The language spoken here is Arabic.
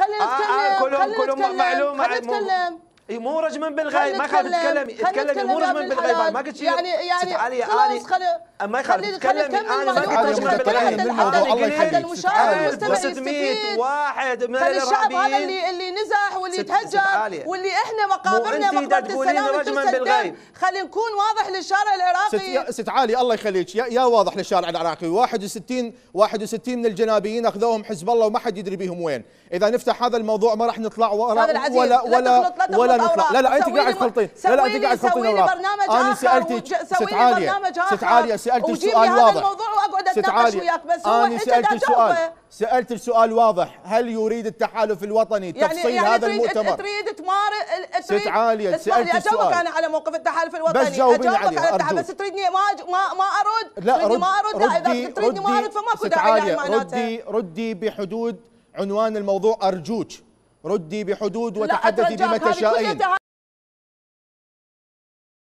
خلينا نتكلم كلهم معلومه. خلينا نتكلم. اي مو رجما بالغيب، ما يخالف تتكلمي مو رجما بالغيب، ما قلت يعني خلاص ما يخالف تتكلمي. انا ما قلت رجما بالغيب. حتى المشاهد والمستمع 600 واحد من الشعب هذا اللي نزح واللي تهجر واللي احنا مقابرنا مقبره السلام تسدم. خلينا نكون واضح للشارع العراقي. ست عالي الله يخليك، يا واضح للشارع العراقي. 61 من الجنابيين اخذوهم حزب الله وما حد يدري بيهم وين. اذا نفتح هذا الموضوع ما راح نطلع ولا نطلع. لا انت قاعد تخلطين. لا انت قاعد تخلطين اوراق. انا سالتك ست عاليه سالتك سؤال واضح. الموضوع واقعد اتناقش وياك بس هو انت سالتك سؤال واضح. هل يريد التحالف الوطني تفصيل هذا المؤتمر؟ تريد تمارس ست عاليه سالتك سؤال. انا على موقف التحالف الوطني بس جاوبيني عليه بس تريدني ما ارد. لا ما ارد. لا اذا تريدني ما ارد فماكو داعي معناته. ردي بحدود عنوان الموضوع ارجوك. ردي بحدود وتحدثي بما تشائين.